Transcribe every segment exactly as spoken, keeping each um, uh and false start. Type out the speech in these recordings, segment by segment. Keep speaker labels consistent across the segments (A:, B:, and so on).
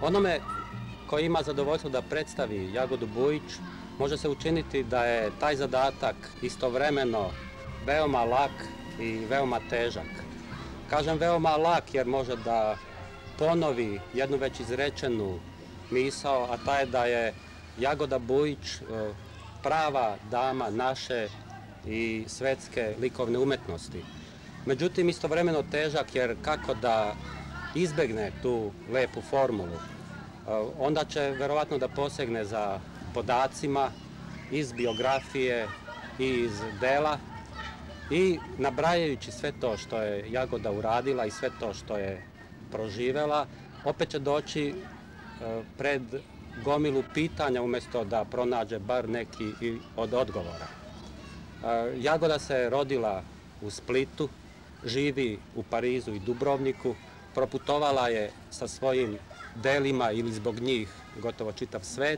A: Onome koji ima zadovoljstvo da predstavi Jagodu Bujić, može se učiniti da je taj zadatak istovremeno veoma lak i veoma težak. Kažem veoma lak jer može da ponovi jednu već izrečenu misao, a ta je da je Jagoda Bujić prava dama naše i svetske likovne umetnosti. Međutim, istovremeno težak jer kako da izbegne tu lepu formulu, onda će verovatno da posegne za podacima iz biografije i iz dela i nabrajajući sve to što je Jagoda uradila i sve to što je proživela, opet će doći pred gomilu pitanja umjesto da pronađe bar neki od odgovora. Jagoda se rodila u Splitu, živi u Parizu i Dubrovniku, proputovala je sa svojim delima ili zbog njih gotovo čitav svet.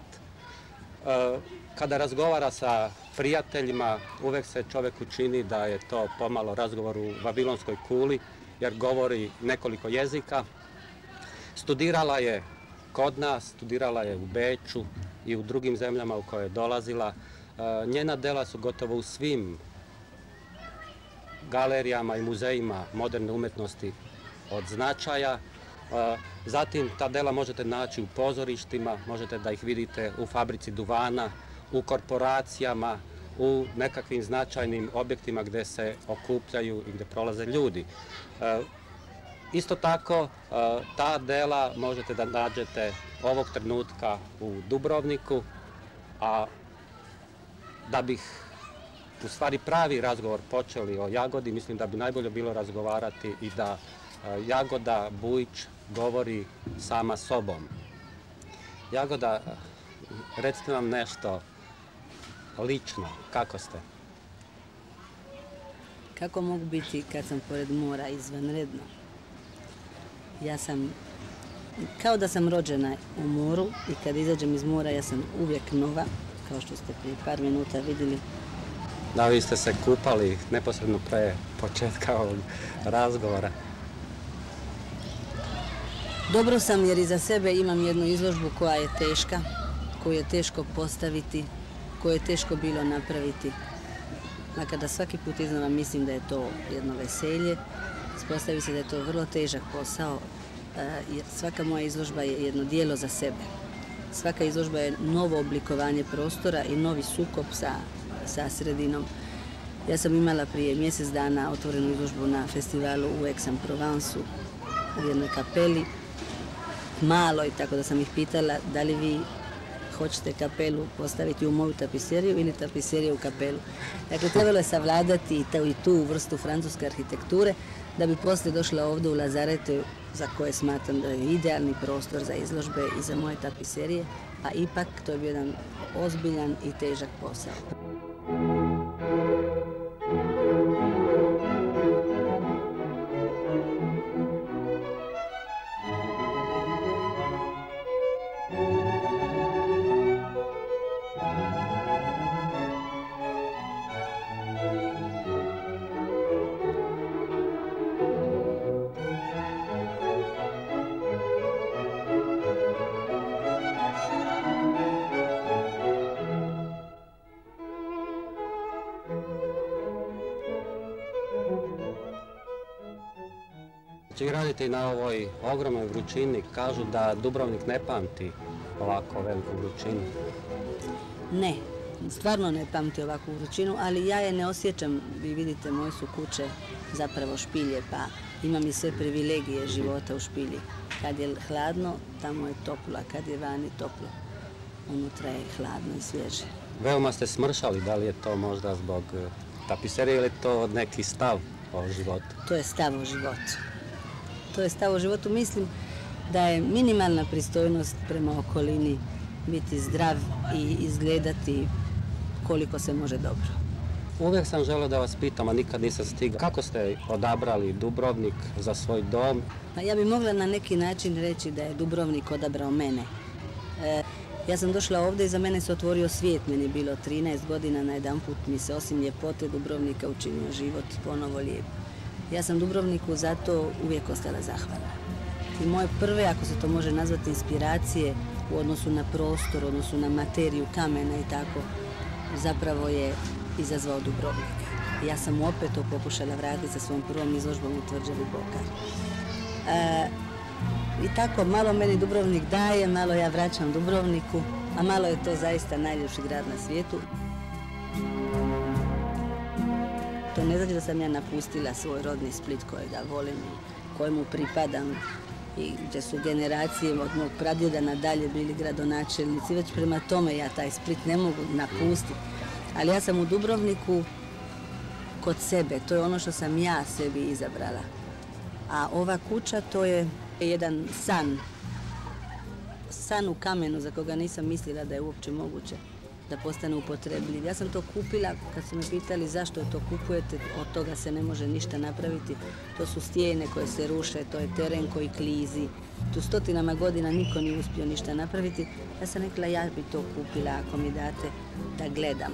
A: Kada razgovara sa prijateljima, uvek se čoveku čini da je to pomalo razgovor u Vavilonskoj kuli, jer govori nekoliko jezika. Studirala je kod nas, studirala je u Beču i u drugim zemljama u koje je dolazila. Njena dela su gotovo u svim galerijama i muzejima moderne umetnosti od značaja. Zatim ta dela možete naći u pozorištima, možete da ih vidite u fabrici duvana, u korporacijama, u nekakvim značajnim objektima gde se okupljaju i gde prolaze ljudi. Isto tako, ta dela možete da nađete ovog trenutka u Dubrovniku, a da bih u stvari pravi razgovor počeli o Jagodi, mislim da bi najbolje bilo razgovarati i da Jagoda Bujić govori sama sobom. Jagoda, recite nam nešto lično, kako ste?
B: Kako mogu biti kad sam pored mora izvanredno? Ja sam, kao da sam rođena u moru i kad izađem iz mora ja sam uvijek nova, kao što ste prije par minuta vidjeli.
A: Da, vi ste se kupali neposredno pre početka ovog razgovora.
B: Dobro sam jer iza sebe imam jednu izložbu koja je teška, koju je teško postaviti, koju je teško bilo napraviti. Makar da svaki put iznova mislim da je to jedno veselje, ispostavi se da je to vrlo težak posao, jer svaka moja izložba je jedno dijelo za sebe. Svaka izložba je novo oblikovanje prostora i novi sukob sa, sa sredinom. Ja sam imala prije mjesec dana otvorenu izložbu na festivalu u Aix-en-Provenceu u jednoj kapeli, maloj, tako da sam ih pitala da li vi hoćete kapelu postaviti u moju tapiseriju ili tapiseriju u kapelu. Dakle, trebalo je savladati i tu vrstu francuske arhitekture da bi poslije došla ovdje u Lazarete, za koje smatram da je idealni prostor za izložbe i za moje tapiserije, a ipak to je bio jedan ozbiljan i težak posao.
A: Vi radite i na ovoj ogromnoj vrućini, kažu da Dubrovnik ne pamti ovako veliku vrućinu.
B: Ne, stvarno ne pamti ovakvu vrućinu, ali ja je ne osjećam. Vi vidite, moje su kuće zapravo špilje, pa imam i sve privilegije života u špilji. Kad je hladno, tamo je toplo, a kad je vani toplo, unutra je hladno i svježe.
A: Veoma ste smršali, da li je to možda zbog tapiserije ili je to neki stav o životu?
B: To je stav o životu. To je stav o životu. Mislim da je minimalna pristojnost prema okolini biti zdrav i izgledati koliko se može dobro.
A: Uvijek sam želeo da vas pitam, a nikad nisam stigao. Kako ste odabrali Dubrovnik za svoj dom?
B: Pa ja bih mogla na neki način reći da je Dubrovnik odabrao mene. E, ja sam došla ovdje i za mene se otvorio svijet. Meni je bilo trinaest godina, na jedan put mi se osim ljepote Dubrovnika učinio život ponovo lijep. Ja sam Dubrovniku zato uvijek ostala zahvalna. I moje prve, ako se to može nazvati, inspiracije u odnosu na prostor, u odnosu na materiju kamena i tako, zapravo je izazvao Dubrovnik. Ja sam opet to pokušala vratiti sa svom prvom izložbom u Tvrđavi Bokar. E, I tako, malo meni Dubrovnik daje, malo ja vraćam Dubrovniku, a malo je to zaista najljepši grad na svijetu. To ne znači da sam ja napustila svoj rodni Split kojega volim i kojemu pripadam i gdje su generacije od mog pradjeda nadalje bili gradonačelnici. Već prema tome ja taj Split ne mogu napustiti. Ali ja sam u Dubrovniku kod sebe, to je ono što sam ja sebi izabrala. A ova kuća to je jedan san. San u kamenu za koga nisam mislila da je uopće moguće da postane upotrebljiv. Ja sam to kupila, kad su me pitali zašto to kupujete, od toga se ne može ništa napraviti. To su stijene koje se ruše, to je teren koji klizi. Tu stotinama godina niko nije uspio ništa napraviti. Ja sam rekla, ja bi to kupila ako mi date da gledam.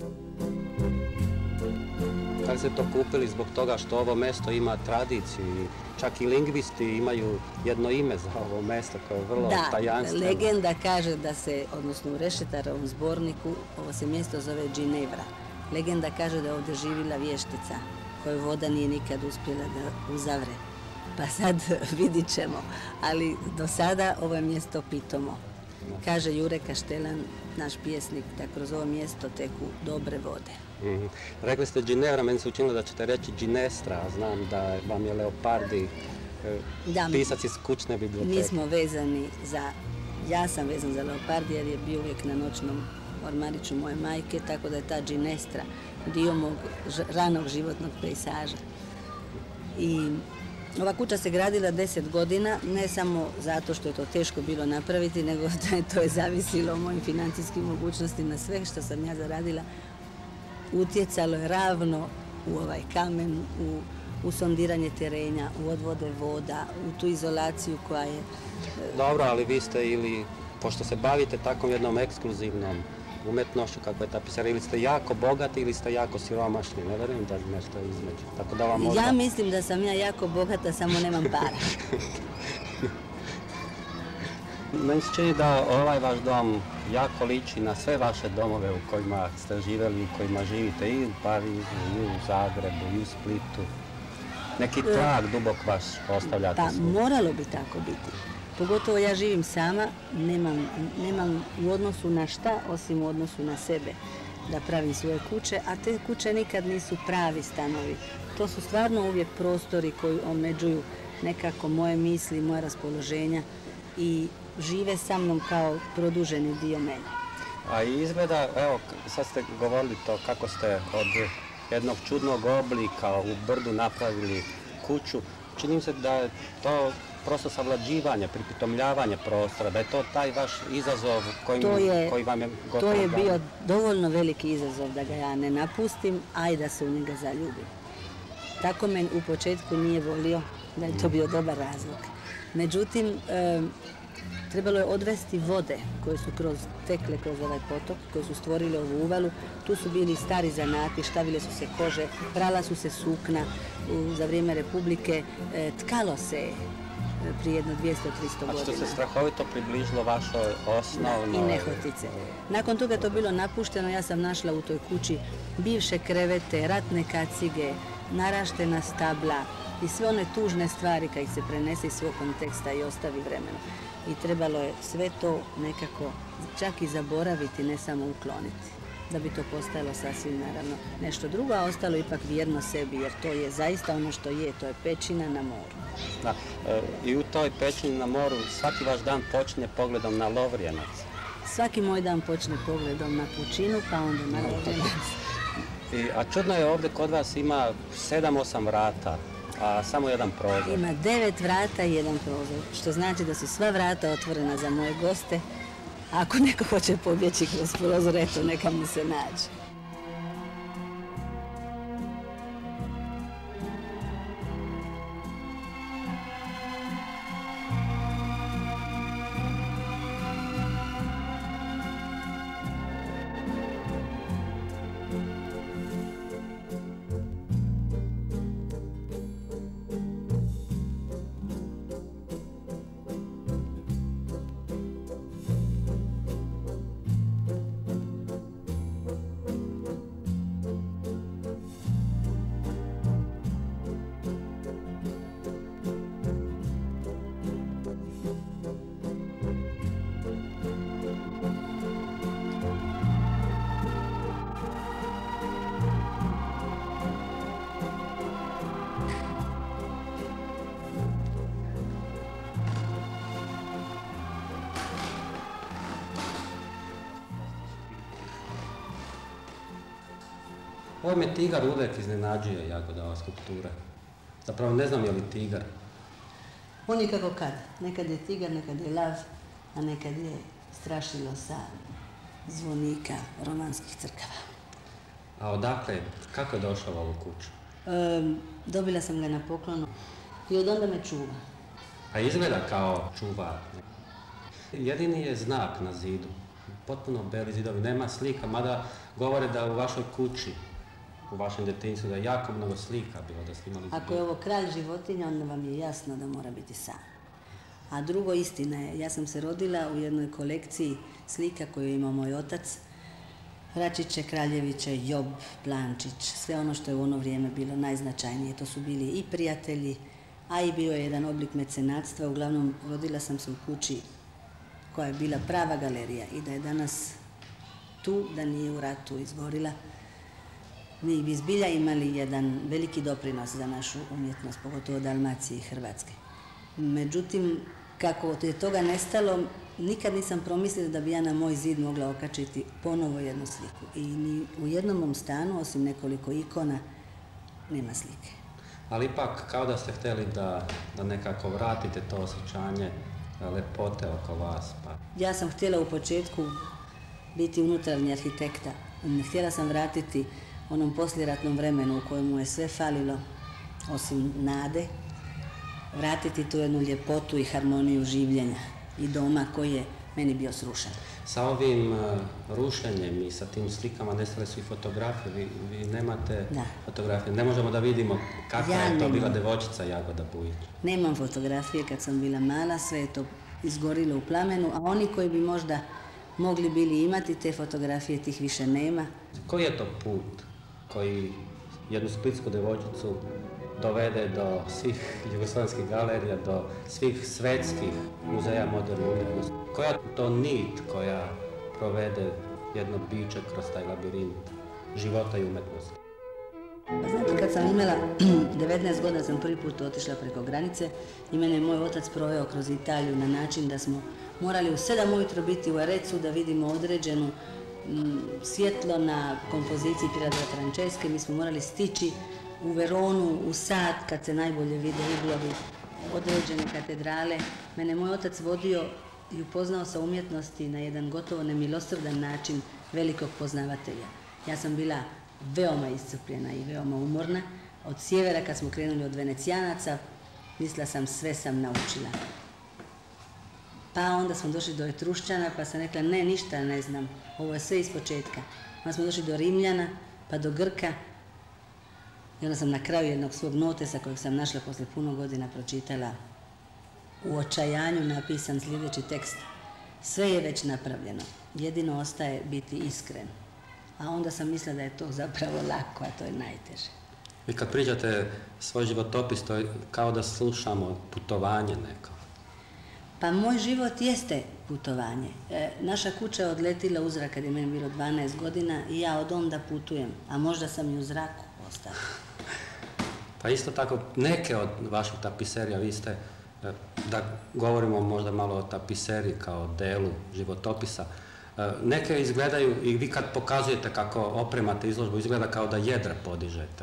A: Da li ste to kupili zbog toga što ovo mjesto ima tradiciju i čak i lingvisti imaju jedno ime za ovo mjesto koje je vrlo
B: da,
A: tajanstveno?
B: Da, legenda kaže da se, odnosno u Rešetarovom zborniku, ovo se mjesto zove Ginevra. Legenda kaže da je ovdje živjela vještica koju voda nije nikad uspjela da uzavre. Pa sad vidit ćemo, ali do sada ovo je mjesto pitomo. Kaže Jure Kaštelan, naš pjesnik, da kroz ovo mjesto teku dobre vode.
A: Mm. Rekli ste Ginevra, meni se učinilo da ćete reći Ginestra, a znam da vam je Leopardi
B: da,
A: pisac iz kućne biblioteke.
B: Mi smo vezani za, ja sam vezan za Leopardi jer je bio uvijek na noćnom ormariću moje majke, tako da je ta Ginestra dio mog ranog životnog pejsaža. I ova kuća se gradila deset godina, ne samo zato što je to teško bilo napraviti, nego da je to je zavisilo o mojim financijskim mogućnostima. Sve što sam ja zaradila utjecalo je ravno u ovaj kamen, u, u sondiranje terenja, u odvode voda, u tu izolaciju koja je...
A: Dobro, ali vi ste ili, pošto se bavite takvom jednom ekskluzivnom umjetnošću kako je ta pisara, ili ste jako bogati ili ste jako siromašni, ne verujem da nešto između. Tako da vam možda...
B: Ja mislim da sam ja jako bogata, samo nemam para.
A: Meni se čini da ovaj vaš dom jako liči na sve vaše domove u kojima ste živjeli, u kojima živite i u Parizu, i u Zagrebu, i u Splitu. Neki trag dubok vaš ostavljate.
B: Pa moralo bi tako biti. Pogotovo ja živim sama, nemam, nemam u odnosu na šta, osim u odnosu na sebe, da pravim svoje kuće, a te kuće nikad nisu pravi stanovi. To su stvarno uvijek prostori koji omeđuju nekako moje misli, moje raspoloženja i žive sa mnom kao produženi dio mene.
A: A izgleda, evo, sad ste govorili to kako ste od jednog čudnog oblika u brdu napravili kuću. Čini se da je to prosto savlađivanje, pripitomljavanje prostora, da je to taj vaš izazov koji,
B: je,
A: koji vam je gotovo...
B: To je bio dovoljno veliki izazov da ga ja ne napustim, a i da se u njega zaljubim. Tako me u početku nije volio, da je to bio dobar razlog. Međutim, e, trebalo je odvesti vode koje su kroz, tekle kroz ovaj potok, koje su stvorile ovu uvalu. Tu su bili stari zanati, štavile su se kože, prala su se sukna u, za vrijeme Republike, e, tkalo se prije jedno dvjesto do tristo godina.
A: A što se strahovito približilo vašoj osnovnoj...
B: I Nehotice. Nakon toga je to bilo napušteno, ja sam našla u toj kući bivše krevete, ratne kacige, naraštena stabla i sve one tužne stvari kad ih se prenese iz svog konteksta i ostavi vremena. I trebalo je sve to nekako čak i zaboraviti, ne samo ukloniti, da bi to postalo sasvim naravno nešto drugo, a ostalo ipak vjerno sebi, jer to je zaista ono što je, to je pećina na moru.
A: Da, e, i u toj pećini na moru svaki vaš dan počne pogledom na Lovrijenac.
B: Svaki moj dan počne pogledom na pučinu, pa onda na Lovrijenac.
A: I, a čudno je ovdje kod vas ima sedam osam vrata, a samo jedan prozor.
B: Ima devet vrata i jedan prozor, što znači da su sva vrata otvorena za moje goste. Ako neko hoće pobjeći kroz prozor, eto, neka mu se nađe.
A: Ovo me tigar uvijek iznenađuje Jagoda, ova skulptura. Zapravo ne znam je li tigar.
B: On je kako kad. Nekad je tigar, nekad je lav, a nekad je strašilo sa zvonika romanskih crkava.
A: A odakle, kako je došao u ovu kuću?
B: E, dobila sam ga na poklonu i od onda me čuva.
A: A izgleda kao čuvar. Jedini je znak na zidu. Potpuno beli zidovi, nema slika, mada govore da u vašoj kući, u vašem djetinjstvu, da je jako mnogo slika bilo, da ste imali...
B: Ako je ovo kralj životinja, onda vam je jasno da mora biti sam. A drugo, istina je, ja sam se rodila u jednoj kolekciji slika koju je imao moj otac, Račiće, Kraljeviće, Job, Plančić, sve ono što je u ono vrijeme bilo najznačajnije. To su bili i prijatelji, a i bio je jedan oblik mecenatstva. Uglavnom, rodila sam se u kući koja je bila prava galerija i da je danas tu, da nije u ratu izgorila, mi bi zbilja imali jedan veliki doprinos za našu umjetnost, pogotovo Dalmacije i Hrvatske. Međutim, kako je toga nestalo, nikad nisam promislila da bi ja na moj zid mogla okačiti ponovo jednu sliku. I ni u jednom mom stanu, osim nekoliko ikona, nema slike.
A: Ali ipak, kao da ste htjeli da, da nekako vratite to osjećanje lepote oko vas. Pa.
B: Ja sam htjela u početku biti unutarnji arhitekta. Htjela sam vratiti onom poslijeratnom vremenu u kojemu je sve falilo, osim nade, vratiti tu jednu ljepotu i harmoniju življenja i doma koji je meni bio srušen.
A: Sa ovim uh, rušenjem i sa tim slikama nestale su i fotografije. Vi, vi nemate
B: da.
A: fotografije. Ne možemo da vidimo kakva
B: ja
A: je to
B: nemam.
A: bila devojčica Jagoda Bujić.
B: Nemam fotografije kad sam bila mala, sve je to izgorilo u plamenu, a oni koji bi možda mogli bili imati te fotografije, tih više nema.
A: Koji je to put koji jednu splitsku devojčicu dovede do svih jugoslavenskih galerija, do svih svetskih muzeja moderne umjetnosti? Koja je to nit koja provede jedno biće kroz taj labirint života i umjetnosti?
B: Pa znate, kad sam imala devetnaest godina sam prvi put otišla preko granice i mene je moj otac proveo kroz Italiju na način da smo morali u sedam ujutro biti u Arecu da vidimo određenu m, svjetlo na kompoziciji Piera Franceske. Mi smo morali stići u Veronu u sat kad se najbolje vide uglovi određene katedrale. Mene moj otac vodio i upoznao sa umjetnosti na jedan gotovo nemilosrdan način velikog poznavatelja. Ja sam bila veoma iscrpljena i veoma umorna. Od sjevera, kad smo krenuli od Venecijanaca, mislila sam sve sam naučila. Pa onda smo došli do Etrušćana, pa sam rekla ne, ništa ne znam, ovo je sve iz početka. Onda smo došli do Rimljana, pa do Grka. I onda sam na kraju jednog svog notesa kojeg sam našla posle puno godina pročitala u očajanju napisan sljedeći tekst. Sve je već napravljeno, jedino ostaje biti iskren. A onda sam mislila da je to zapravo lako, a to je najteže.
A: Vi kad priđate svoj životopis, to je kao da slušamo putovanje neko.
B: Pa moj život jeste putovanje. E, naša kuća je odletila u zrak kad je meni bilo dvanaest godina i ja od onda putujem, a možda sam i u zraku ostala.
A: Pa isto tako, neke od vaših tapiserija, vi ste, da govorimo možda malo o tapiseriji kao delu životopisa, neke izgledaju, i vi kad pokazujete kako opremate izložbu, izgleda kao da jedra podižete.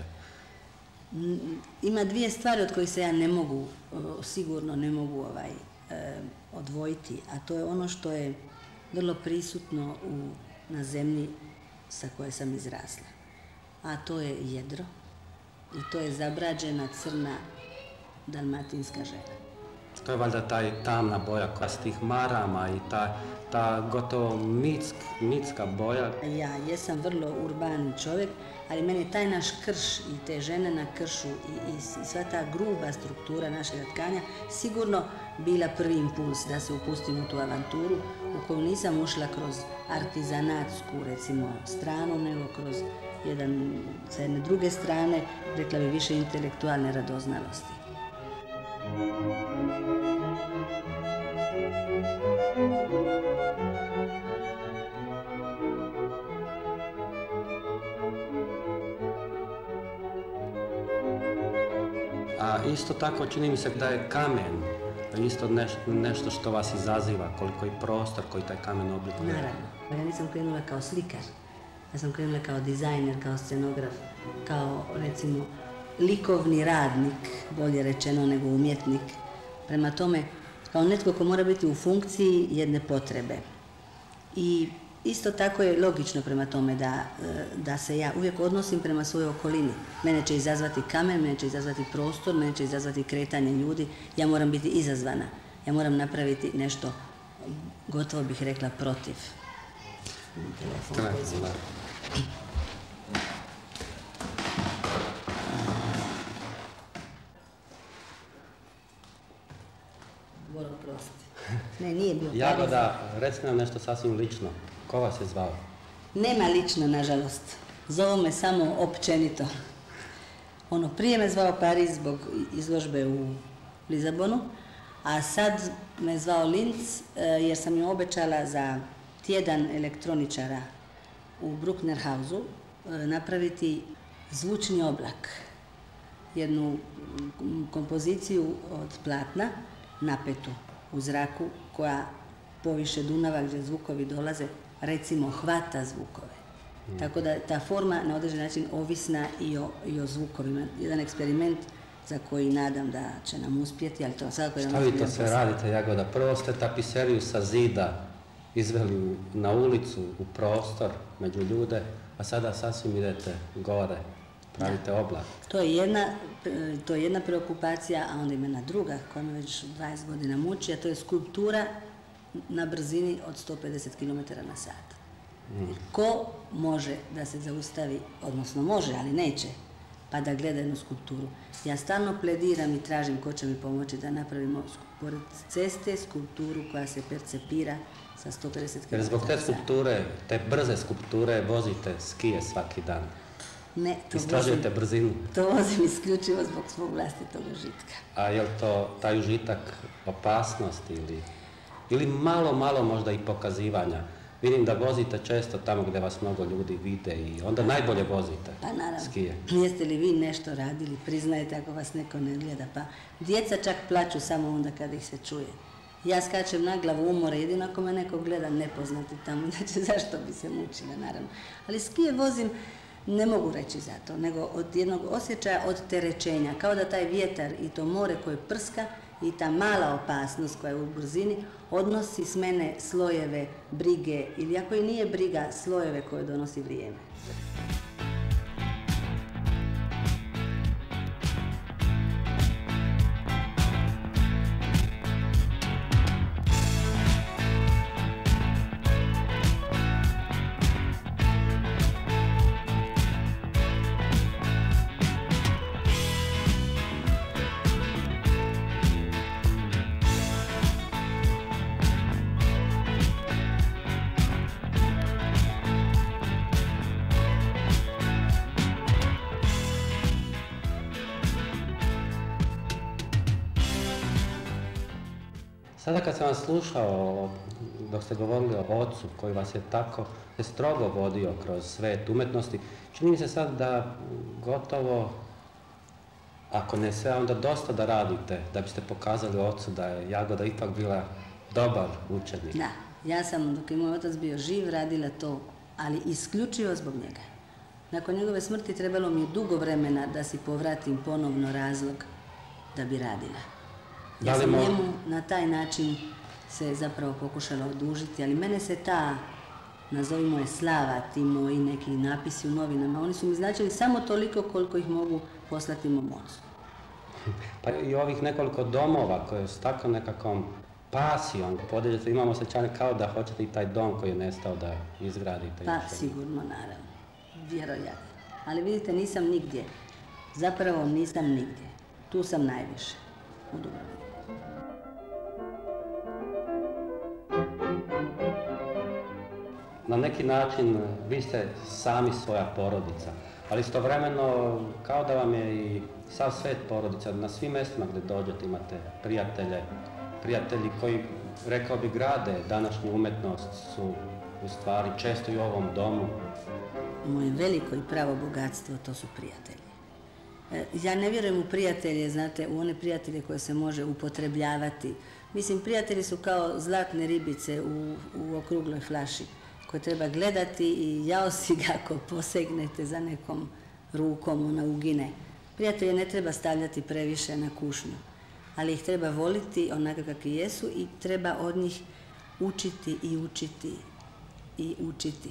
B: Ima dvije stvari od kojih se ja ne mogu, sigurno ne mogu ovaj, odvojiti, a to je ono što je vrlo prisutno u, na zemlji sa koje sam izrasla. A to je jedro i to je zabrađena crna dalmatinska žena.
A: To je valjda taj tamna boja koja s tih marama i ta, ta gotovo mitsk, mitska boja.
B: Ja jesam vrlo urban čovjek, ali meni taj naš krš i te žene na kršu i, i, i sva ta gruba struktura našeg tkanja sigurno bila prvi impuls da se upustim u tu avanturu u koju nisam ušla kroz artizanatsku, recimo, stranu, nego kroz jedan, sa jedne druge strane, rekla bi više intelektualne radoznalosti.
A: A isto tako čini mi se da je kamen isto nešto, nešto što vas izaziva, koliko i prostor koji taj kamen oblikuje.
B: Naravno, ja nisam krenula kao slikar, Ja sam krenula kao dizajner, kao scenograf, kao recimo likovni radnik, bolje rečeno nego umjetnik. Prema tome, kao netko ko mora biti u funkciji jedne potrebe. I isto tako je logično prema tome da, da se ja uvijek odnosim prema svojoj okolini. Mene će izazvati kamen, mene će izazvati prostor, mene će izazvati kretanje ljudi. Ja moram biti izazvana. Ja moram napraviti nešto, gotovo bih rekla, protiv. Telefon. Moram prostiti. Ne, nije bio
A: Jagoda, reci nam nešto sasvim lično. Ko vas je zvao?
B: Nema lično, nažalost. Zovu me samo općenito. Ono, prije me zvao Pariz zbog izložbe u Lizabonu, a sad me zvao Linz jer sam im obećala za tjedan elektroničara u Brucknerhausu napraviti zvučni oblak. Jednu kompoziciju od platna, napetu u zraku, koja poviše Dunava gdje zvukovi dolaze, recimo hvata zvukove. Mm. Tako da ta forma na određen način ovisna i o, i o zvukovima. Jedan eksperiment za koji nadam da će nam uspjeti, ali to svakako je...
A: Šta vi to sve radite, Jagoda? Prvo ste tapiseriju sa zida izveli na ulicu, u prostor, među ljude, a sada sasvim idete gore, pravite da. Oblak.
B: To je jedna, to je jedna preokupacija, a onda ima jedna druga koja me već dvadeset godina muči, a to je skulptura na brzini od sto pedeset kilometara na sat. Mm. Ko može da se zaustavi, odnosno može, ali neće, pa da gleda jednu skulpturu. Ja stalno plediram i tražim ko će mi pomoći da napravimo pored ceste skulpturu koja se percepira sa sto pedeset kilometara.
A: Jer zbog te skulpture, te brze skulpture, vozite skije svaki dan.
B: Ne, to
A: istražujete
B: vozim,
A: brzinu.
B: To vozim isključivo zbog svog vlastitog užitka.
A: A je li to taj užitak opasnost ili, ili malo, malo možda i pokazivanja? Vidim da vozite često tamo gdje vas mnogo ljudi vide i onda najbolje vozite
B: pa, naravno.
A: Skije.
B: Jeste li vi nešto radili, priznajete ako vas neko ne gleda, pa djeca čak plaču samo onda kad ih se čuje. Ja skačem na glavu umore, jedino ako me neko gleda nepoznati tamo, znači zašto bi se mučila, naravno. Ali skije vozim, ne mogu reći za to, nego od jednog osjećaja odterećenja, kao da taj vjetar i to more koje prska i ta mala opasnost koja je u brzini odnosi s mene slojeve brige ili ako i nije briga, slojeve koje donosi vrijeme.
A: Sada kad sam vas slušao, dok ste govorili o ocu koji vas je tako je strogo vodio kroz svijet umjetnosti, čini mi se sad da gotovo, ako ne sve, onda dosta da radite, da biste pokazali ocu da je Jagoda ipak bila dobar učenik.
B: Da, ja sam, dok je moj otac bio živ, radila to, ali isključivo zbog njega. Nakon njegove smrti trebalo mi je dugo vremena da si povratim ponovno razlog da bi radila. Ja sam njemu na taj način se zapravo pokušala odužiti, ali mene se ta, nazovimo je slava, ti moji neki napisi u novinama, oni su mi značili samo toliko koliko ih mogu poslati mom ocu.
A: Pa i ovih nekoliko domova koje su tako nekakvom pasijom podižete, imamo osjećanje kao da hoćete i taj dom koji je nestao da izgradite.
B: Pa sigurno, naravno, vjerojatno. Ali vidite, nisam nigdje, zapravo nisam nigdje, tu sam najviše, u Dubrovniku.
A: Na neki način vi ste sami svoja porodica, ali istovremeno kao da vam je i sav svijet porodica. Na svim mjestima gdje dođete imate prijatelje, prijatelji koji, rekao bi, grade današnju umjetnost su u stvari često i u ovom domu.
B: Moje veliko i pravo bogatstvo to su prijatelji. Ja ne vjerujem u prijatelje, znate, u one prijatelje koje se može upotrebljavati. Mislim, prijatelji su kao zlatne ribice u, u okrugloj flaši. koje treba gledati i jao si ga ako posegnete za nekom rukom, ona ugine. Prijatelje ne treba stavljati previše na kušnju, ali ih treba voliti onako kakvi jesu i treba od njih učiti i učiti i učiti.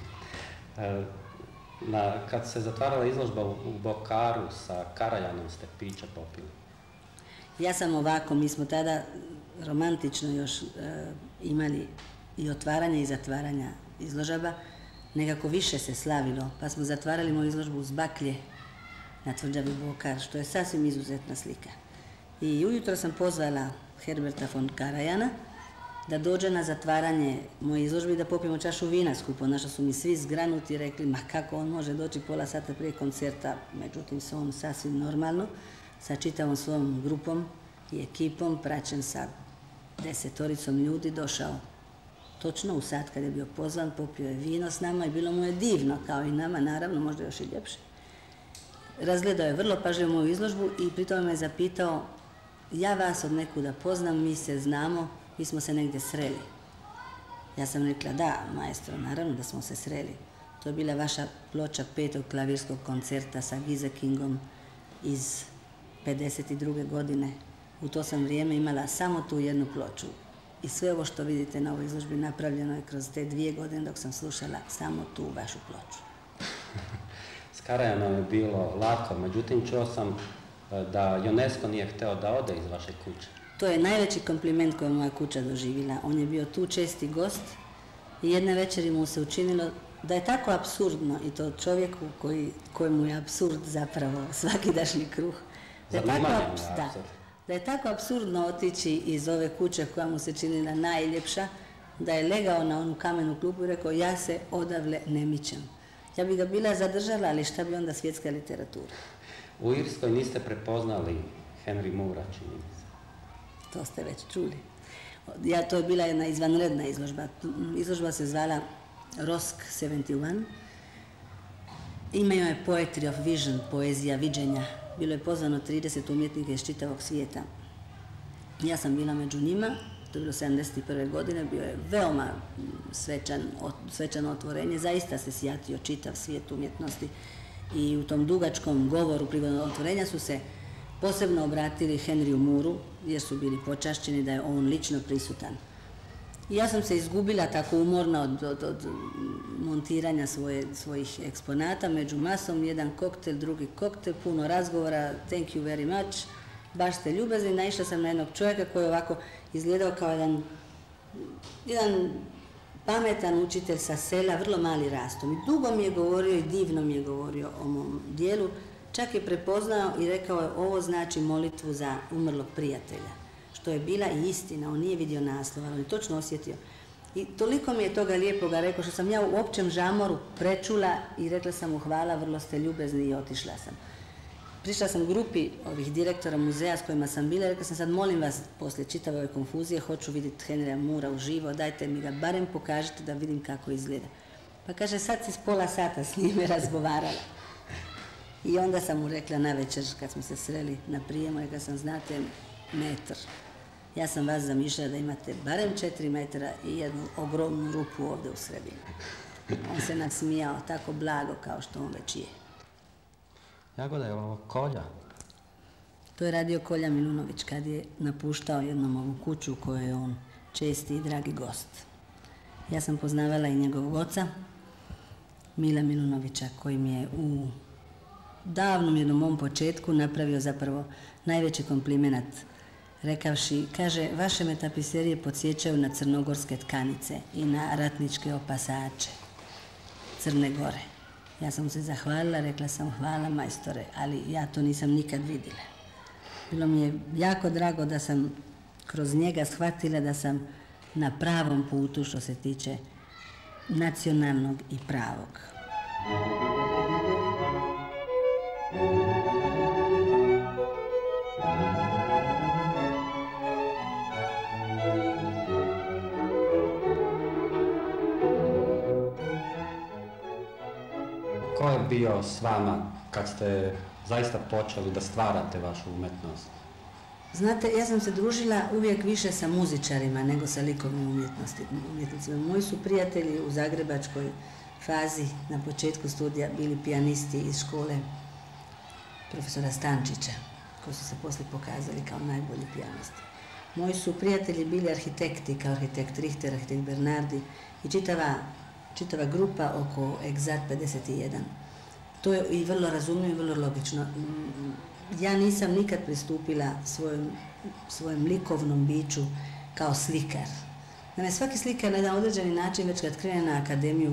A: E, na, kad se zatvarala izložba u, u Bokaru sa Karajanom ste piće popili?
B: Ja sam ovako, mi smo tada romantično još e, imali i otvaranje i zatvaranja izložaba, nekako više se slavilo, pa smo zatvarali moju izložbu uz baklje na tvrđavi Bokar, što je sasvim izuzetna slika. I ujutro sam pozvala Herberta von Karajana da dođe na zatvaranje moje izložbe i da popijemo čašu vina skupo, na što su mi svi zgranuti i rekli, ma kako on može doći pola sata prije koncerta, međutim se on sasvim normalno, sa čitavom svojom grupom i ekipom, praćen sa desetoricom ljudi, došao točno u sat kad je bio pozvan, popio je vino s nama i bilo mu je divno, kao i nama, naravno, možda još i ljepše. Razgledao je vrlo pažljivo moju izložbu i pritom me zapitao, ja vas od nekuda poznam, mi se znamo, mi smo se negdje sreli. Ja sam rekla, da, maestro, naravno da smo se sreli. To je bila vaša ploča petog klavirskog koncerta sa Gisekingom iz pedeset druge godine. U to sam vrijeme imala samo tu jednu ploču. I sve ovo što vidite na ovoj izložbi napravljeno je kroz te dvije godine dok sam slušala samo tu vašu ploču.
A: S Karajanom je bilo lako, međutim čuo sam da UNESCO nije hteo da ode iz vaše kuće.
B: To je najveći kompliment koji je moja kuća doživjela. On je bio tu česti gost i jedne večeri mu se učinilo da je tako apsurdno, i to čovjeku koji, kojemu je apsurd zapravo svakidašnji kruh, da je, tako, da, da je tako apsurdno otići iz ove kuće koja mu se činila najljepša, da je legao na onu kamenu klupu i rekao, ja se odavle ne mičem. Ja bi ga bila zadržala, ali šta bi onda svjetska literatura?
A: U Irskoj niste prepoznali Henry Moora, čini mi se.
B: To ste već čuli. Ja, to je bila jedna izvanredna izložba. Izložba se zvala Rosk sedamdeset jedan. Imao je Poetry of Vision, poezija viđenja. Bilo je pozvano trideset umjetnika iz čitavog svijeta. Ja sam bila među njima, to je bilo sedamdeset prve godine, bio je veoma svečan, svečano otvorenje, zaista se sjatio čitav svijet umjetnosti i u tom dugačkom govoru prigodom otvorenja su se posebno obratili Henryu Mooru, jer su bili počašćeni da je on lično prisutan. I ja sam se izgubila tako umorna od, od, od montiranja svoje, svojih eksponata, među masom, jedan koktel, drugi koktel, puno razgovora, thank you very much, baš ste ljubazni. Naišla sam na jednog čovjeka koji je ovako izgledao kao jedan, jedan pametan učitelj sa sela, vrlo mali rastom. I dugo mi je govorio i divno mi je govorio o mom dijelu, čak je prepoznao i rekao je, ovo znači molitvu za umrlog prijatelja. Što je bila i istina, on nije vidio naslov, ali on je točno osjetio. I toliko mi je toga lijepoga rekao, što sam ja u općem žamoru prečula i rekla sam mu hvala, vrlo ste ljubezni, i otišla sam. Prišla sam grupi ovih direktora muzeja s kojima sam bila i rekla sam, sad molim vas, poslije čitave ove konfuzije, hoću vidjeti Henrya Moora uživo, dajte mi ga, barem pokažite da vidim kako izgleda. Pa kaže, sad si s pola sata s njime razgovarala. I onda sam mu rekla na večer, kad smo se sreli na prijemu, rekla sam, znate, metar. Ja sam vas zamišljala da imate barem četiri metra i jednu ogromnu rupu ovdje u sredini. On se nasmijao tako blago kao što on već je.
A: Jagoda, je ovo Kolja?
B: To je radio Kolja Milunović kad je napuštao jednom ovu kuću u kojoj je on česti i dragi gost. Ja sam poznavala i njegovog oca, Mila Milunovića, koji mi je u davnom jednom mom početku napravio zapravo najveći komplimenat, rekavši, kaže, vaše me tapiserije podsjećaju na crnogorske tkanice i na ratničke opasače Crne Gore. Ja sam mu se zahvalila, rekla sam, hvala majstore, ali ja to nisam nikad vidjela. Bilo mi je jako drago da sam kroz njega shvatila da sam na pravom putu što se tiče nacionalnog i pravog.
A: Ko je bio s vama kad ste zaista počeli da stvarate vašu umetnost?
B: Znate, ja sam se družila uvijek više sa muzičarima nego sa likovnim umjetnicima. Moji su prijatelji u zagrebačkoj fazi na početku studija bili pijanisti iz škole profesora Stančića, koji su se poslije pokazali kao najbolji pijanisti. Moji su prijatelji bili arhitekti, kao arhitekt Richter, arhitekt Bernardi i čitava, čitava grupa oko Egzat pedeset jedan. To je i vrlo razumljivo i vrlo logično. Ja nisam nikad pristupila svojom, svojem likovnom biću kao slikar. Naime, svaki slikar na jedan određeni način, već kad krene na akademiju,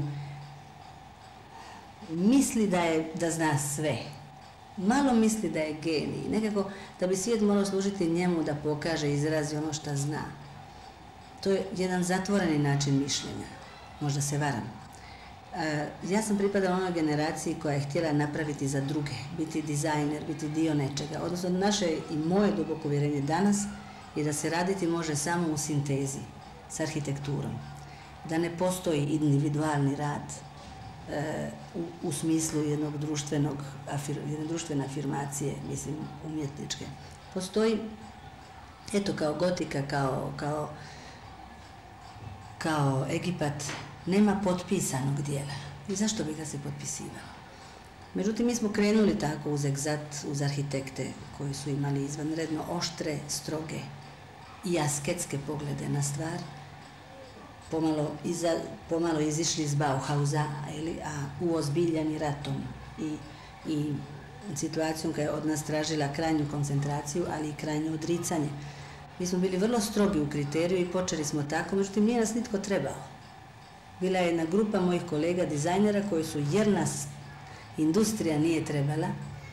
B: misli da, je, da zna sve. Malo misli da je genij. Nekako da bi svijet morao služiti njemu da pokaže, izrazi ono što zna. To je jedan zatvoreni način mišljenja. Možda se varam. Ja sam pripadala onoj generaciji koja je htjela napraviti za druge, biti dizajner, biti dio nečega. Odnosno, naše i moje duboko uvjerenje danas je da se raditi može samo u sintezi s arhitekturom. Da ne postoji individualni rad e, u, u smislu jednog društvenog, afir, jedne društvene afirmacije, mislim, umjetničke. Postoji, eto, kao gotika, kao, kao, kao Egipat, nema potpisanog dijela. I zašto bi ga se potpisivalo? Međutim, mi smo krenuli tako uz Egzat, uz arhitekte koji su imali izvanredno oštre, stroge i asketske poglede na stvar, pomalo, iza, pomalo izišli iz Bauhausa, a uozbiljeni ratom i, i situacijom koja je od nas tražila krajnju koncentraciju, ali i krajnje odricanje. Mi smo bili vrlo strogi u kriteriju i počeli smo tako, međutim nije nas nitko trebao. Bila je jedna grupa mojih kolega dizajnera koji su, jer nas industrija nije trebala,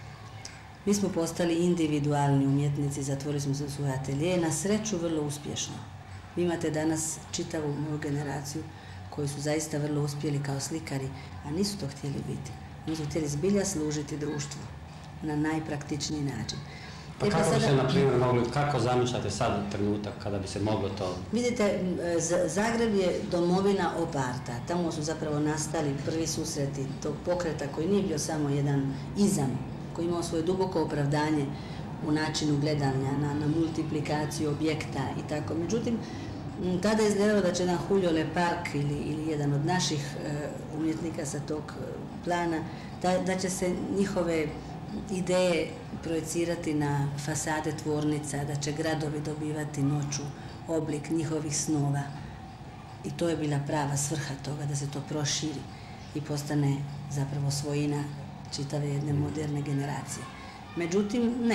B: mi smo postali individualni umjetnici, zatvorili smo se u svoj atelje, na sreću vrlo uspješno. Vi imate danas čitavu moju generaciju koji su zaista vrlo uspjeli kao slikari, a nisu to htjeli biti. Oni su htjeli zbilja služiti društvu na najpraktičniji način.
A: Pa kako bi se, na primjer, mogli, kako zamišljate sad trenutak kada bi se moglo to?
B: Vidite, Zagreb je domovina oparta. Tamo su zapravo nastali prvi susreti tog pokreta koji nije bio samo jedan izam, koji imao svoje duboko opravdanje u načinu gledanja na, na multiplikaciju objekta i tako. Međutim, tada je izgledalo da će jedan Julio Leparc ili, ili jedan od naših uh, umjetnika sa tog plana, da, da će se njihove ideje projecirati na fasade tvornica, da će gradovi dobivati noću oblik njihovih snova. I to je bila prava svrha toga, da se to proširi i postane zapravo svojina čitave jedne moderne generacije. Međutim, ne.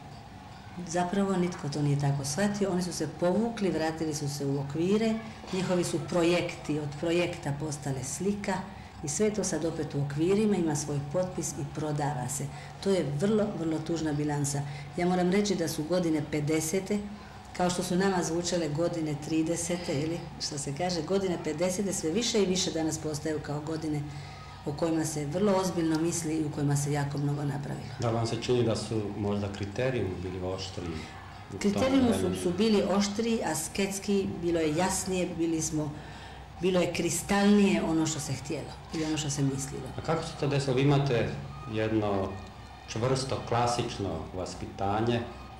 B: Zapravo nitko to nije tako shvatio. Oni su se povukli, vratili su se u okvire, njihovi su projekti od projekta postale slika, i sve to sad opet u okvirima, ima svoj potpis i prodava se. To je vrlo, vrlo tužna bilansa. Ja moram reći da su godine pedesete, kao što su nama zvučale godine tridesete, ili što se kaže, godine pedesete sve više i više danas postaju kao godine o kojima se vrlo ozbiljno misli i u kojima se jako mnogo napravilo.
A: Da vam se čini da su možda kriterijumi bili oštriji?
B: Kriterijumi su, su bili oštriji, asketski, bilo je jasnije, bili smo bilo je kristalnije ono što se htjelo ili ono što se mislilo.
A: A kako se to desilo? Vi imate jedno čvrsto, klasično vaspitanje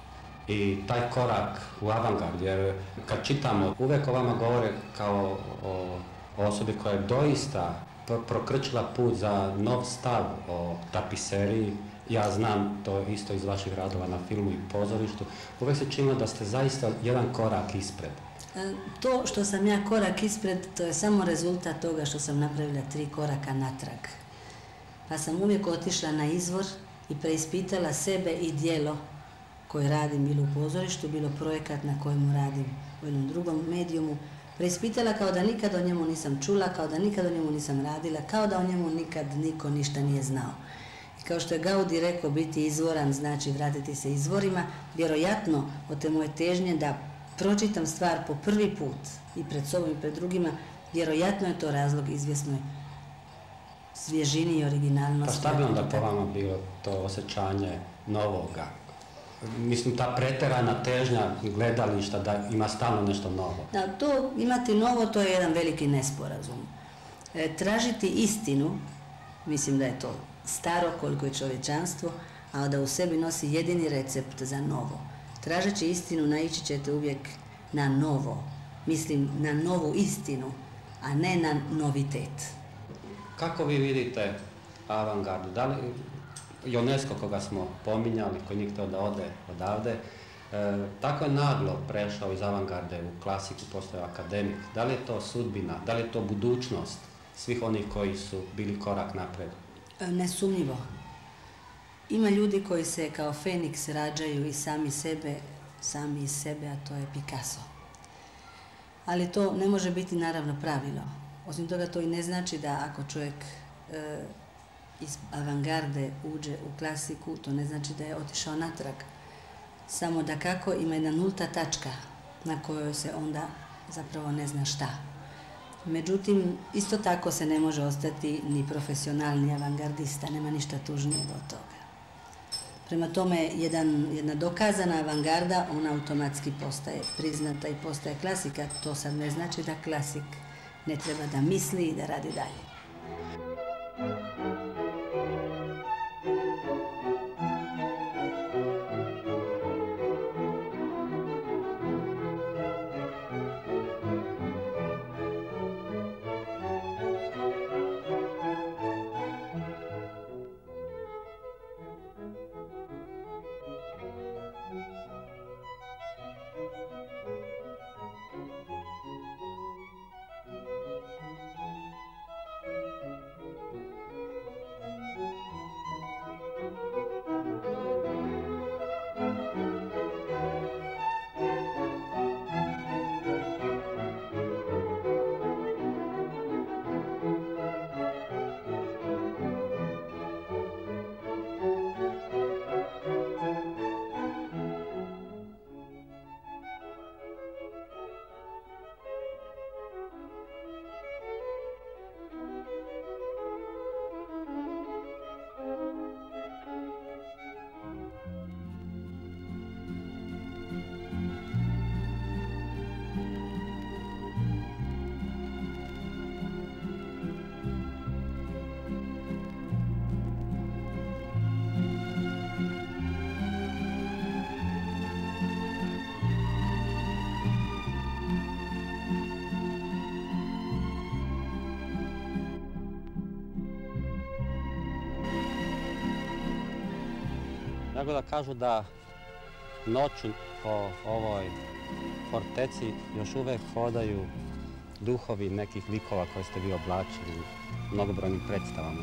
A: i taj korak u avangard, jer kad čitamo, uvijek o vama govore kao o osobi koja je doista prokrčila put za nov stav o tapiseriji. Ja znam to isto iz vaših radova na filmu i pozorištu. Uvijek se činilo da ste zaista jedan korak ispred.
B: To što sam ja korak ispred, to je samo rezultat toga što sam napravila tri koraka natrag. Pa sam uvijek otišla na izvor i preispitala sebe i djelo koje radim, bilo u pozorištu, bilo projekat na kojemu radim u jednom drugom medijumu. Preispitala kao da nikad o njemu nisam čula, kao da nikad o njemu nisam radila, kao da o njemu nikad niko ništa nije znao. I kao što je Gaudi rekao, biti izvoran znači vratiti se izvorima, vjerojatno od te moje težnje da pročitam stvar po prvi put i pred sobom i pred drugima, vjerojatno je to razlog izvjesnoj svježini i originalnosti.
A: Pa šta bi onda po vama bilo to osjećanje novoga? Mislim, ta pretjerana težnja gledališta da ima stalno nešto novo.
B: Da, to imati novo, to je jedan veliki nesporazum. E, tražiti istinu, mislim da je to staro koliko je čovječanstvo, a da u sebi nosi jedini recept za novo. Tražeći istinu naići ćete uvijek na novo, mislim na novu istinu, a ne na novitet.
A: Kako vi vidite avangardu? Da li UNESCO koga smo pominjali, koji nije htio da ode odavde, e, tako je naglo prešao iz avangarde u klasiku, postao akademik. Da li je to sudbina, da li je to budućnost svih onih koji su bili korak napred?
B: Nesumnjivo. Ima ljudi koji se kao Feniks rađaju i sami sebe, sami iz sebe, a to je Picasso. Ali to ne može biti naravno pravilo. Osim toga, to i ne znači da ako čovjek e, iz avangarde uđe u klasiku, to ne znači da je otišao natrag. Samo da kako ima jedna nulta tačka na kojoj se onda zapravo ne zna šta. Međutim, isto tako se ne može ostati ni profesionalni avangardista, nema ništa tužnije do toga. Prema tome, jedan, jedna dokazana avangarda, ona automatski postaje priznata i postaje klasika. To sad ne znači da klasik ne treba da misli i da radi dalje.
A: Nego da kažu da noću po ovoj forteci još uvek hodaju duhovi nekih likova koje ste vi oblačili u mnogobrojnim predstavama.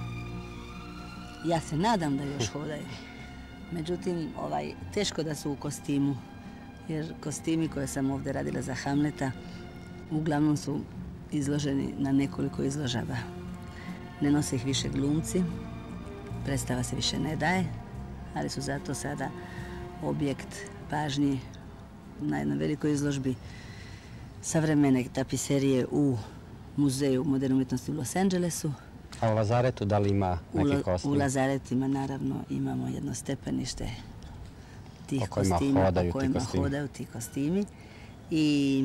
B: Ja se nadam da još hodaju. Međutim, ovaj, teško da su u kostimu, jer kostimi koje sam ovdje radila za Hamleta uglavnom su izloženi na nekoliko izložaba. Ne nose ih više glumci, predstava se više ne daje, ali su zato sada objekt pažnje na jednoj velikoj izložbi savremene tapiserije u Muzeju moderne umjetnosti u Los Angelesu.
A: A u Lazaretu da li ima neki kostim?
B: U Lazaretima naravno imamo jedno stepenište tih
A: po kojima
B: kostima,
A: hodaju
B: po kojima
A: ti kostimi.
B: hodaju ti kostimi. I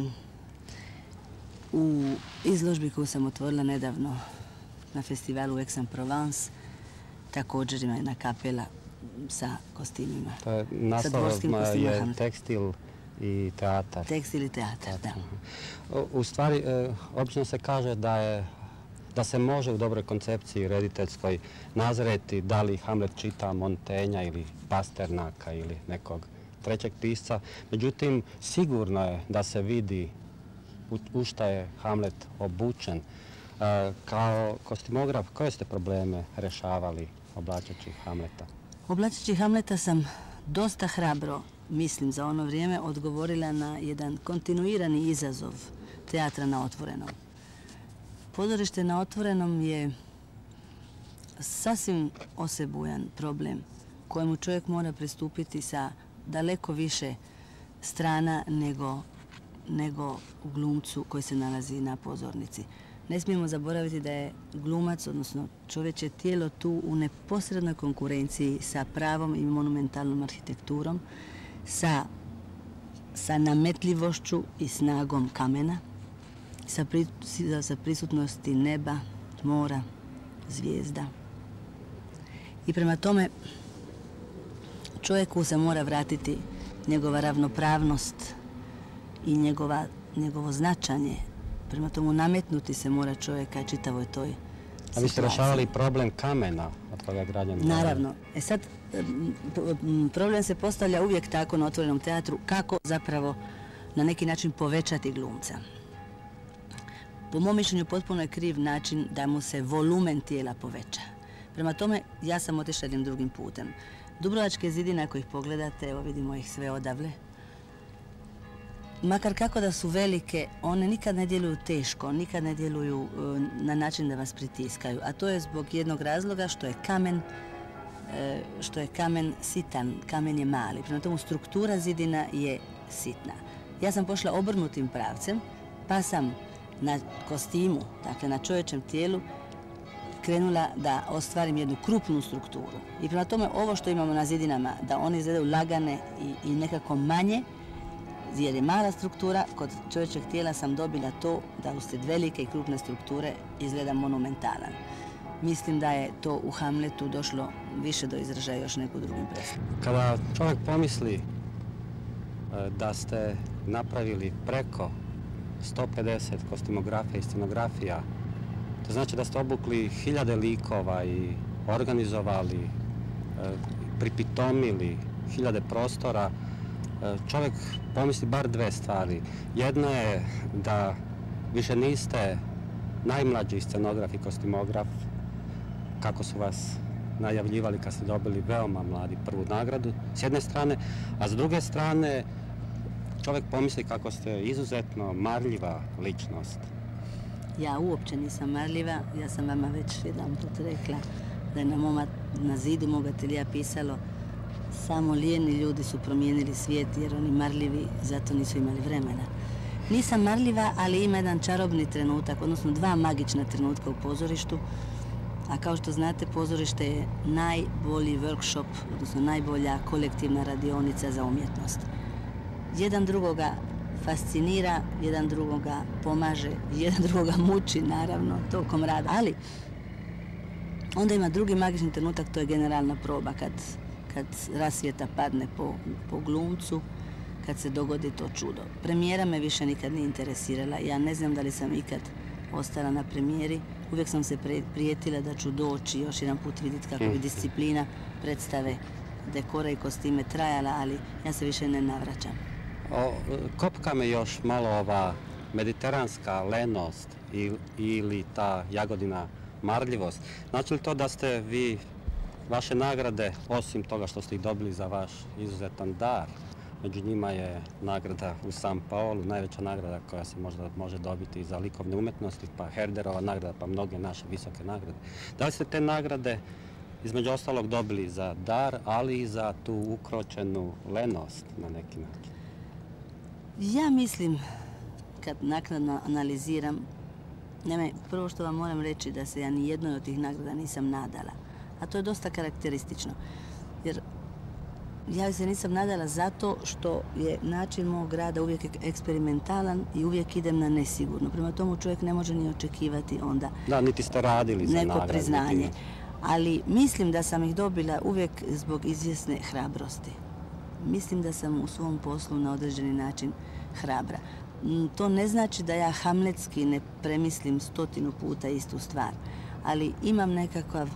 B: u izložbi koju sam otvorila nedavno na festivalu Aix-en-Provence također ima jedna kapela sa kostimima.
A: To je naslov je tekstil i teatar.
B: Tekstil i teatar, da.
A: U stvari, obično se kaže da je da se može u dobroj koncepciji rediteljskoj nazreti da li Hamlet čita Montenja ili Pasternaka ili nekog trećeg pisca. Međutim, sigurno je da se vidi u šta je Hamlet obučen. Kao kostimograf, koje ste probleme rešavali oblačeći Hamleta?
B: Oblačeći Hamleta sam dosta hrabro, mislim za ono vrijeme, odgovorila na jedan kontinuirani izazov teatra na otvorenom. Pozorište na otvorenom je sasvim osebujan problem kojemu čovjek mora pristupiti sa daleko više strana nego, nego u glumcu koji se nalazi na pozornici. Ne smijemo zaboraviti da je glumac, odnosno čovječe tijelo, tu u neposrednoj konkurenciji sa pravom i monumentalnom arhitekturom, sa, sa nametljivošću i snagom kamena, sa, pri, sa prisutnosti neba, mora, zvijezda. I prema tome čovjeku se mora vratiti njegova ravnopravnost i njegova, njegovo značanje. Prema tomu nametnuti se mora čovjeka čitavoj toj situaciji.
A: A vi ste rješavali problem kamena od koga je građan?
B: Naravno. E sad, problem se postavlja uvijek tako na otvorenom teatru, kako zapravo na neki način povećati glumca. Po mom mišljenju potpuno je kriv način da mu se volumen tijela poveća. Prema tome, ja sam otišla jednim drugim putem. Dubrovačke zidine, ako ih pogledate, evo vidimo ih sve odavle, makar kako da su velike, one nikad ne djeluju teško, nikad ne djeluju na način da vas pritiskaju. A to je zbog jednog razloga što je kamen, što je kamen sitan, kamen je mali. Prema tomu struktura zidina je sitna. Ja sam pošla obrnutim pravcem, pa sam na kostimu, dakle na čovječem tijelu, krenula da ostvarim jednu krupnu strukturu. I prema tome ovo što imamo na zidinama, da one izgledaju lagane i, i nekako manje, jer je mala struktura, kod čovječeg tijela sam dobila to da uslijed velike i krupne strukture izgleda monumentalan. Mislim da je to u Hamletu došlo više do izražaja još nek u drugim predstavama.
A: Kada čovjek pomisli da ste napravili preko sto pedeset kostimografija i scenografija, to znači da ste obukli hiljade likova i organizovali, pripitomili hiljade prostora, čovjek pomisli bar dve stvari. Jedna je da više niste najmlađi scenograf i kostimograf, kako su vas najavljivali kad ste dobili veoma mladi prvu nagradu, s jedne strane, a s druge strane čovjek pomisli kako ste izuzetno marljiva ličnost.
B: Ja uopće nisam marljiva, ja sam vama već jedan put rekla da je na, moma, na zidu mog ateljea pisalo samo lijeni ljudi su promijenili svijet jer oni marljivi zato nisu imali vremena. Nisam marljiva, ali ima jedan čarobni trenutak, odnosno dva magična trenutka u pozorištu, a kao što znate pozorište je najbolji workshop, odnosno najbolja kolektivna radionica za umjetnost. Jedan drugoga fascinira, jedan drugoga pomaže, jedan drugoga muči, naravno, tokom rada. Ali onda ima drugi magični trenutak, to je generalna proba, kad, kad rasvjeta padne po, po glumcu, kad se dogodi to čudo. Premijera me više nikad nije interesirala. Ja ne znam da li sam ikad ostala na premijeri. Uvijek sam se prijetila da ću doći još jedan put vidjeti kako bi disciplina predstave, dekora i kostime trajala, ali ja se više ne navraćam.
A: O, kopka me još malo ova mediteranska lenost ili, ili ta Jagodina marljivost. Znači li to da ste vi, vaše nagrade, osim toga što ste ih dobili za vaš izuzetan dar, među njima je nagrada u San Paolu, najveća nagrada koja se možda može dobiti za likovne umjetnosti, pa Herderova nagrada, pa mnoge naše visoke nagrade. Da li ste te nagrade između ostalog dobili za dar, ali i za tu ukročenu lenost na neki način?
B: Ja mislim, kad naknadno analiziram, naime, prvo što vam moram reći da se ja ni jednoj od tih nagrada nisam nadala, a to je dosta karakteristično, jer ja se nisam nadala zato što je način mog rada uvijek eksperimentalan i uvijek idem na nesigurno. Prema tomu čovjek ne može ni očekivati onda
A: da, niti ste radili za
B: neko
A: nagradu,
B: priznanje.
A: Niti...
B: Ali mislim da sam ih dobila uvijek zbog izvjesne hrabrosti. Mislim da sam u svom poslu na određeni način hrabra. To ne znači da ja hamletski ne premislim stotinu puta istu stvar, ali imam nekakav,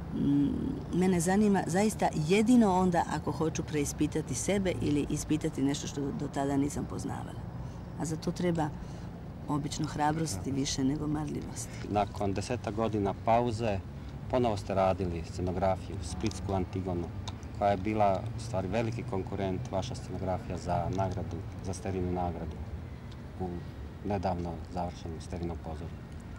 B: mene zanima zaista jedino onda ako hoću preispitati sebe ili ispitati nešto što do tada nisam poznavala. A za to treba obično hrabrosti više nego marljivosti.
A: Nakon deseta godina pauze ponovo ste radili scenografiju, Splitsku Antigonu, koja je bila u stvari veliki konkurent, vaša scenografija za nagradu, za Sterinu nagradu u nedavno završenom Sterinom pozorju.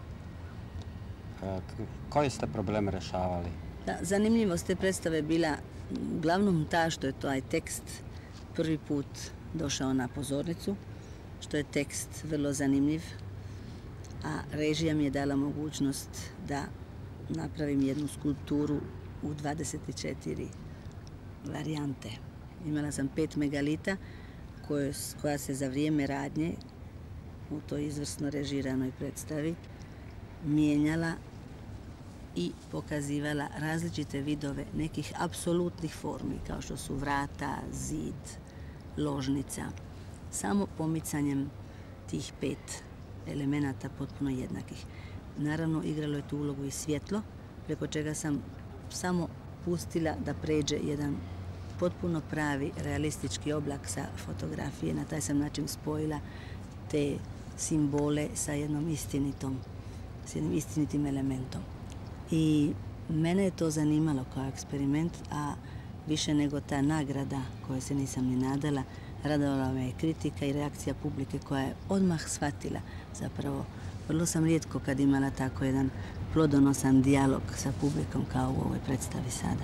A: Koje ste probleme rješavali?
B: Da, zanimljivost te predstave je bila uglavnom ta što je taj tekst prvi put došao na pozornicu, što je tekst vrlo zanimljiv, a režija mi je dala mogućnost da napravim jednu skulpturu u dvadeset četiri varijante. Imala sam pet megalita koje, koja se za vrijeme radnje u toj izvrsno režiranoj predstavi mijenjala i pokazivala različite vidove nekih apsolutnih formi, kao što su vrata, zid, ložnica. Samo pomicanjem tih pet elemenata potpuno jednakih. Naravno, igralo je tu ulogu i svjetlo, preko čega sam samo pustila da pređe jedan potpuno pravi, realistički oblak sa fotografije. Na taj sam način spojila te simbole sa jednom istinitom, s jednim istinitim elementom. I mene je to zanimalo kao eksperiment, a više nego ta nagrada koje se nisam ni nadala, radovala me je kritika i reakcija publike koja je odmah shvatila. Zapravo, vrlo sam rijetko kad imala tako jedan plodonosan dijalog sa publikom kao u ovoj predstavi sada.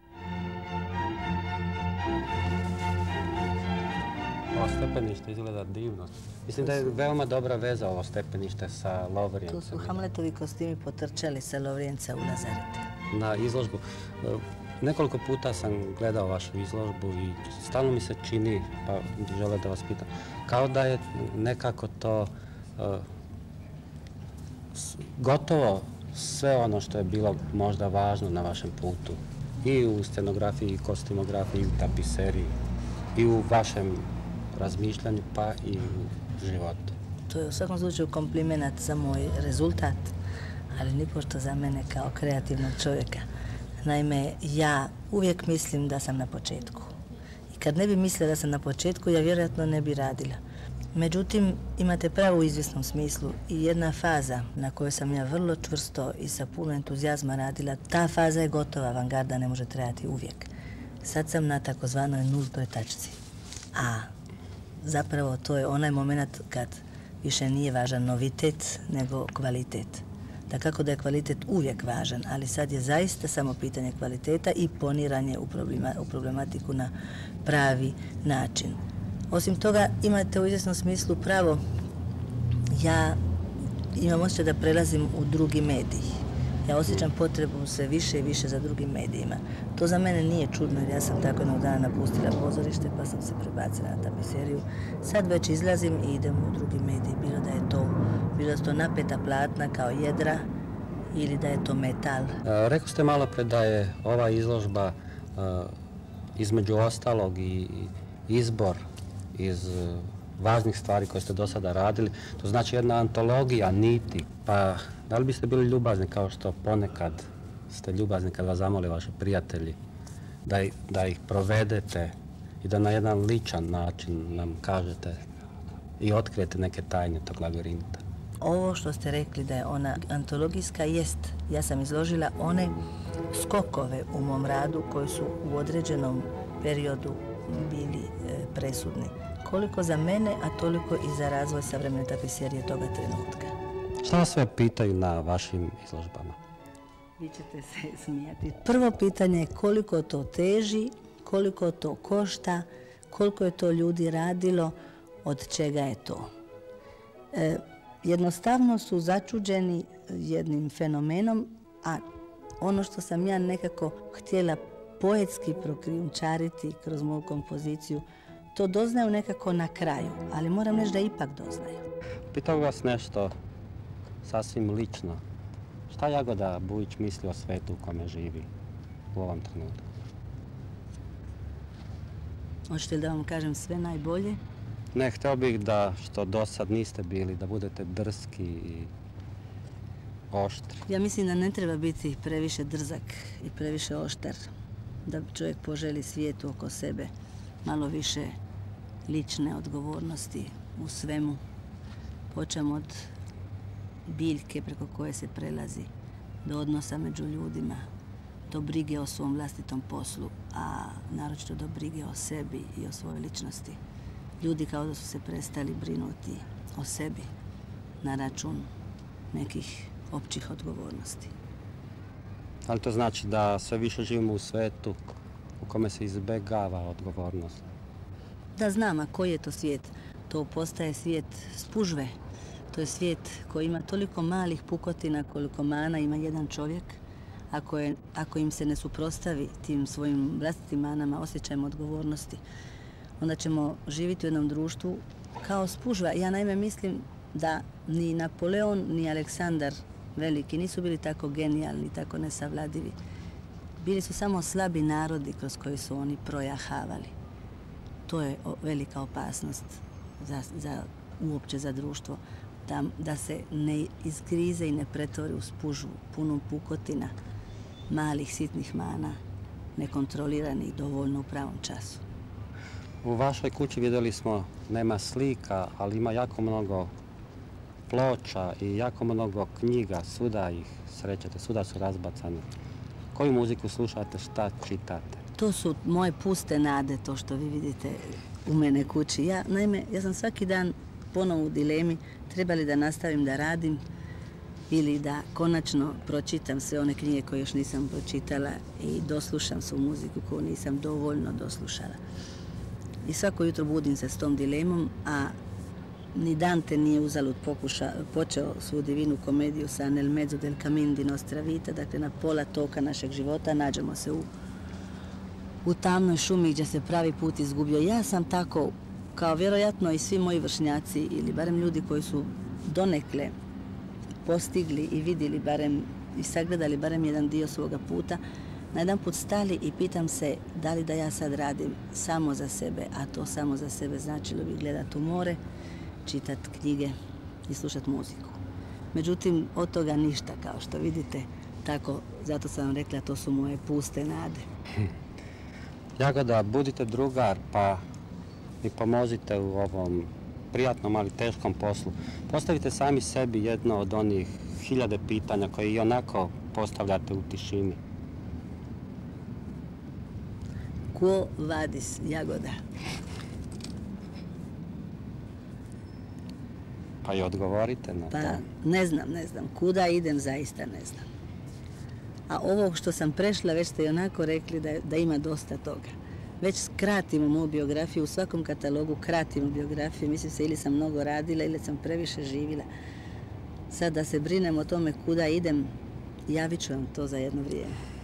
A: Ovo stepenište izgleda divno. Mislim da je veoma dobra veza ovo stepenište sa Lovrijencem.
B: Tu su Hamletovi kostimi potrčali sa Lovrijenca u Lazarete.
A: Na izložbu. Nekoliko puta sam gledao vašu izložbu i stalno mi se čini, pa želim da vas pitam, kao da je nekako to uh, gotovo sve ono što je bilo možda važno na vašem putu. I u scenografiji, i kostimografiji, i u tapiseriji, i u vašem razmišljanju, pa i u životu.
B: To je u svakom slučaju komplimenat za moj rezultat, ali nipošto za mene kao kreativnog čovjeka. Naime, ja uvijek mislim da sam na početku. I kad ne bi mislila da sam na početku, ja vjerojatno ne bi radila. Međutim, imate pravo u izvjesnom smislu i jedna faza na kojoj sam ja vrlo čvrsto i sa puno entuzijazma radila, ta faza je gotova, avangarda ne može trajati uvijek. Sad sam na takozvanoj nultoj tačci. A zapravo to je onaj moment kad više nije važan novitet nego kvalitet. Dakako da je kvalitet uvijek važan, ali sad je zaista samo pitanje kvaliteta i poniranje u, problema, u problematiku na pravi način. Osim toga, imate u izvjesnom smislu pravo, ja imam osjećaj da prelazim u drugi medij. Ja osjećam potrebu sve više i više za drugim medijima. To za mene nije čudno jer ja sam tako jednog dana napustila pozorište pa sam se prebacila na tapiseriju. Sad već izlazim i idem u drugi medij. Bilo da je to, bilo da su to napeta platna kao jedra ili da je to metal.
A: E, rekli ste malo pre da je ova izložba e, između ostalog i izbor iz e, važnih stvari koje ste do sada radili. To znači jedna antologija niti. Pa da li biste bili ljubazni kao što ponekad ste ljubazni kad vas zamole vaši prijatelji da, da ih provedete i da na jedan ličan način nam kažete i otkrijete neke tajne tog labirinta?
B: Ovo što ste rekli da je ona antologijska jest. Ja sam izložila one skokove u mom radu koji su u određenom periodu bili e, presudni. Koliko za mene, a toliko i za razvoj savremene tapiserije toga trenutka.
A: Šta vas sve pitaju na vašim izložbama?
B: Vi ćete se smijati. Prvo pitanje je koliko to teži, koliko to košta, koliko je to ljudi radilo, od čega je to. E, jednostavno su začuđeni jednim fenomenom, a ono što sam ja nekako htjela poetski prokrijumčariti kroz moju kompoziciju, to doznaju nekako na kraju, ali moram reći da ipak doznaju.
A: Pitao vas nešto sasvim lično. Šta Jagoda Bujić misli o svetu u kome živi u ovom trenutku?
B: Hoćete li da vam kažem sve najbolje?
A: Ne, htio bih da, što do sad niste bili, da budete drski i oštri.
B: Ja mislim da ne treba biti previše drzak i previše oštar, da čovjek poželi svijetu oko sebe malo više lične odgovornosti u svemu. Počem od biljke preko koje se prelazi, do odnosa među ljudima, do brige o svom vlastitom poslu, a naročito do brige o sebi i o svojoj ličnosti. Ljudi kao da su se prestali brinuti o sebi na račun nekih općih odgovornosti.
A: Ali to znači da sve više živimo u svetu u kome se izbjegava odgovornost?
B: Da znam, a koji je to svijet? To postaje svijet spužve. To je svijet koji ima toliko malih pukotina koliko mana ima jedan čovjek. Ako, je, ako im se ne suprotstavi tim svojim vlastitim manama, osjećajem odgovornosti, onda ćemo živjeti u jednom društvu kao spužva. Ja naime mislim da ni Napoleon ni Aleksandar Veliki nisu bili tako genijalni, tako nesavladivi. Bili su samo slabi narodi kroz koji su oni projahavali. to je velika opasnost za, za, uopće za društvo. Da, da se ne izgrize i ne pretvori u spužu punu pukotina, malih sitnih mana, nekontroliranih dovoljno u pravom času.
A: U vašoj kući vidjeli smo, nema slika, ali ima jako mnogo ploča i jako mnogo knjiga, svuda ih srećete, svuda su razbacane. Koju muziku slušate, šta čitate?
B: To su moje puste nade, to što vi vidite u mene kući. Ja, naime, ja sam svaki dan ponovo u dilemi, treba li da nastavim da radim ili da konačno pročitam sve one knjige koje još nisam pročitala i doslušam svu muziku koju nisam dovoljno doslušala. I svako jutro budim se s tom dilemom, a ni Dante nije uzalud pokuša, počeo svu divinu komediju sa Nel mezzo del cammin di nostra vita, dakle na pola toka našeg života nađemo se u, u tamnoj šumi gdje se pravi put izgubio. Ja sam tako, kao vjerojatno i svi moji vršnjaci ili barem ljudi koji su donekle postigli i vidjeli barem i sagledali barem jedan dio svoga puta, na jedan put stali i pitam se da li da ja sad radim samo za sebe, a to samo za sebe značilo bi gledat u more, čitat knjige i slušat muziku. Međutim, od toga ništa, kao što vidite, tako, zato sam vam rekla, to su moje puste nade.
A: Jagoda, budite drugar, pa mi pomozite u ovom prijatnom, ali teškom poslu. Postavite sami sebi jedno od onih hiljade pitanja koje i onako postavljate u tišini.
B: Quo vadis, Jagoda?
A: Pa i odgovorite na
B: pa,
A: to.
B: Ne znam, ne znam. Kuda idem, zaista ne znam. A ovo što sam prešla, već ste i onako rekli da, da ima dosta toga. Već kratimo moju biografiju, u svakom katalogu kratimo biografiju. Mislim se, ili sam mnogo radila, ili sam previše živjela. Sad da se brinem o tome kuda idem, javit ću vam to za jedno vrijeme.